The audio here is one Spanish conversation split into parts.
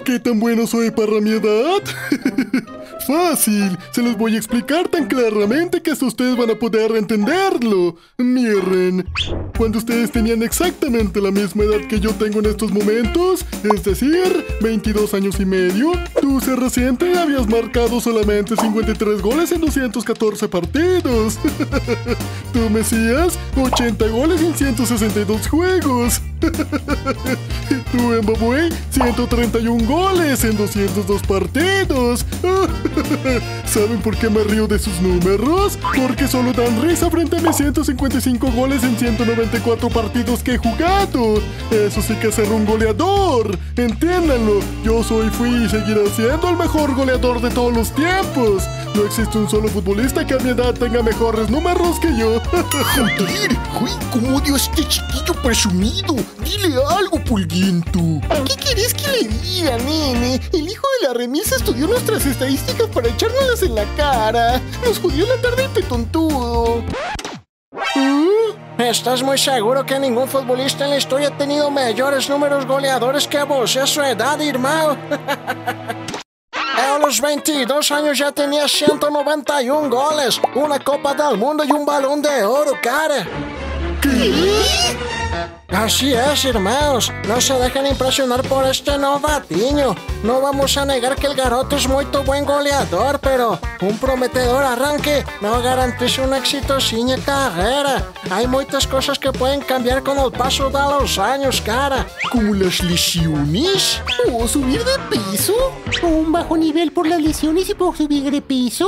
qué tan bueno soy para mi edad? Fácil, se los voy a explicar tan claramente que hasta ustedes van a poder entenderlo. Miren, cuando ustedes tenían exactamente la misma edad que yo tengo en estos momentos, es decir, 22 años y medio, tú, CR7, habías marcado solamente 53 goles en 214 partidos. Tú, Mesías, 80 goles en 162 juegos. Y tú, Mbappé, 131 goles en 202 partidos. ¿Saben por qué me río de sus números? Porque solo dan risa frente a mis 155 goles en 194 partidos que he jugado. Eso sí que es ser un goleador. Entiéndanlo, yo fui y seguiré siendo el mejor goleador de todos los tiempos. No existe un solo futbolista que a mi edad tenga mejores números que yo. Joder, uy, cómo odio a este chiquillo presumido. Dile algo, Pulguento. ¿Qué querés que le diga, nene? El hijo de la remisa estudió nuestras estadísticas para echárnoslas en la cara. Nos jodió la tarde el petontudo. ¿Estás muy seguro que ningún futbolista en la historia ha tenido mayores números goleadores que vos a su edad, hermano? A los 22 años ya tenía 191 goles, una Copa del Mundo y un Balón de Oro, cara. ¿Qué? Así es, hermanos. No se dejen impresionar por este novatinho. No vamos a negar que el garoto es muy buen goleador, pero un prometedor arranque no garantiza una exitosísima carrera. Hay muchas cosas que pueden cambiar con el paso de los años, cara. ¿Como las lesiones? ¿O subir de peso? ¿O un bajo nivel por las lesiones y por subir de peso?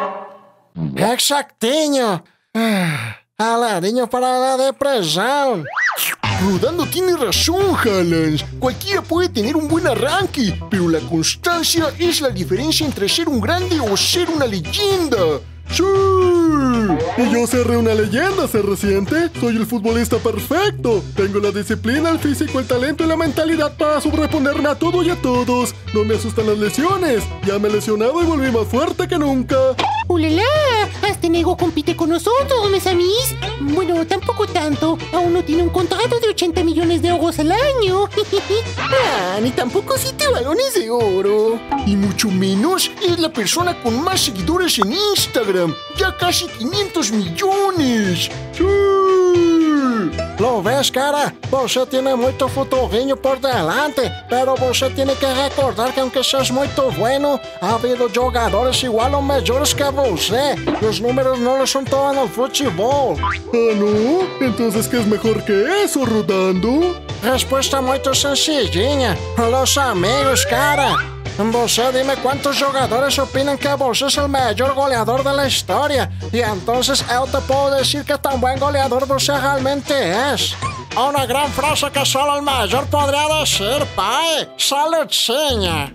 Exactiño. Alariño para la depresión. Rodando tiene razón, Haaland. Cualquiera puede tener un buen arranque, pero la constancia es la diferencia entre ser un grande o ser una leyenda. ¡Sí! Y yo seré una leyenda, CR7. Soy el futbolista perfecto. Tengo la disciplina, el físico, el talento y la mentalidad para sobreponerme a todo y a todos. No me asustan las lesiones. Ya me he lesionado y volví más fuerte que nunca. ¡Ulala! Hasta Nego compite con nosotros, mes amis. Bueno, tampoco tanto. Aún no tiene un contrato de 80 millones de euros al año. Ni tampoco 7 balones de oro. Y mucho menos es la persona con más seguidores en Instagram. Ya casi 500 millones. ¡Sí! ¿Lo ves, cara? Você tiene mucho futuriño por delante, pero você tiene que recordar que aunque seas muy bueno, ha habido jogadores igual o mejores que você. Los números no lo son todo en el fútbol. ¿Ah, no? Entonces, ¿qué es mejor que eso, Rodando? Respuesta muy sencilla. Los amigos, cara. Você dime cuántos jogadores opinan que você es el mayor goleador de la historia. Y entonces yo te puedo decir que tan buen goleador você realmente es. Una gran frase que solo el mayor podría decir, pai. Saludzinha.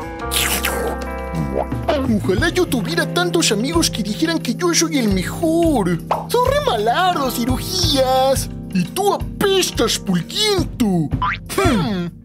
Ojalá yo tuviera tantos amigos que dijeran que yo soy el mejor. Son re malardos, cirugías. Y tú apestas, Pulguento.